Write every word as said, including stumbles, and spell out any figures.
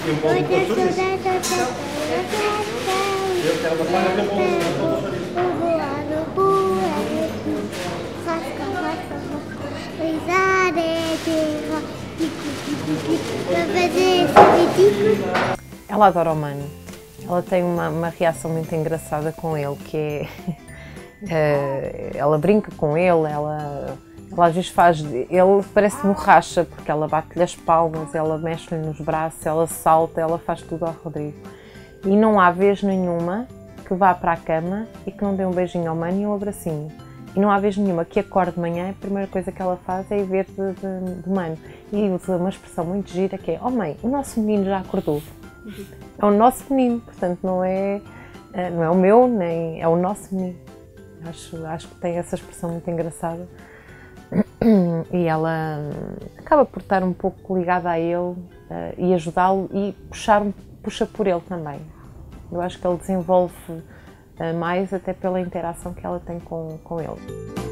Eu vou com todos isso. Eu quero uma faca que eu vou voar no bueiro, rasca, rasca, rasca, pisar é terra, pico, pico, pico, para fazer esse pico. Ela adora o Mano. Ela tem uma, uma reação muito engraçada com ele, que é... Uh, ela brinca com ele, ela, ela às vezes faz, ele parece borracha porque ela bate-lhe as palmas, ela mexe-lhe nos braços, ela salta, ela faz tudo ao Rodrigo. E não há vez nenhuma que vá para a cama e que não dê um beijinho ao Mano e um abracinho. E não há vez nenhuma que acorde de manhã, a primeira coisa que ela faz é ir ver de, de, de Mano. E usa uma expressão muito gira que é: oh mãe, o nosso menino já acordou. É o nosso menino, portanto não é, não é o meu, nem é o nosso menino. Acho, acho que tem essa expressão muito engraçada e ela acaba por estar um pouco ligada a ele uh, e ajudá-lo e puxar, puxa por ele também. Eu acho que ele desenvolve uh, mais até pela interação que ela tem com, com ele.